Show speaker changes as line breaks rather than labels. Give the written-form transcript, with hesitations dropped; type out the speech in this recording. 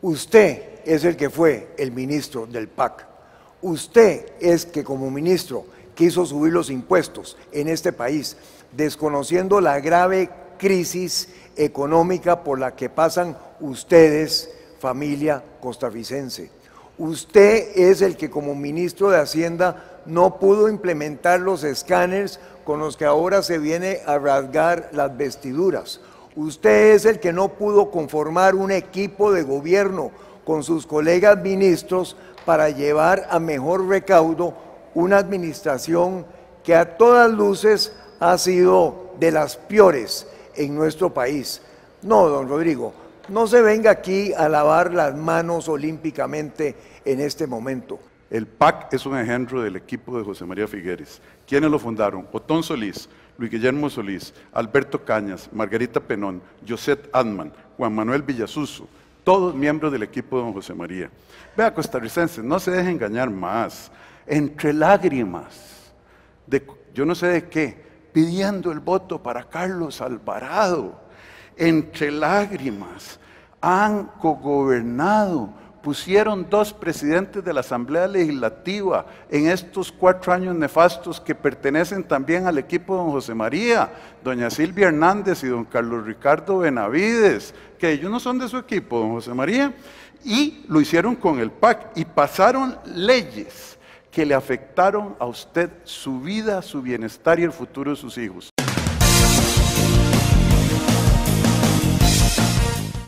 Usted es el que fue el ministro del PAC. Usted es que como ministro quiso subir los impuestos en este país, desconociendo la grave crisis económica por la que pasan ustedes, familia costarricense. Usted es el que como ministro de Hacienda no pudo implementar los escáneres con los que ahora se viene a rasgar las vestiduras. Usted es el que no pudo conformar un equipo de gobierno con sus colegas ministros para llevar a mejor recaudo una administración que a todas luces ha sido de las peores en nuestro país. No, don Rodrigo, no se venga aquí a lavar las manos olímpicamente en este momento.
El PAC es un ejemplo del equipo de José María Figueres. ¿Quiénes lo fundaron? Otón Solís, Luis Guillermo Solís, Alberto Cañas, Margarita Penón, José Adman, Juan Manuel Villasuso, todos miembros del equipo de don José María. Vea, costarricenses, no se dejen engañar más. Entre lágrimas, yo no sé de qué, pidiendo el voto para Carlos Alvarado. Entre lágrimas, han cogobernado, pusieron 2 presidentes de la Asamblea Legislativa en estos 4 años nefastos que pertenecen también al equipo de don José María, doña Silvia Hernández y don Carlos Ricardo Benavides, que ellos no son de su equipo, don José María, y lo hicieron con el PAC y pasaron leyes que le afectaron a usted su vida, su bienestar y el futuro de sus hijos.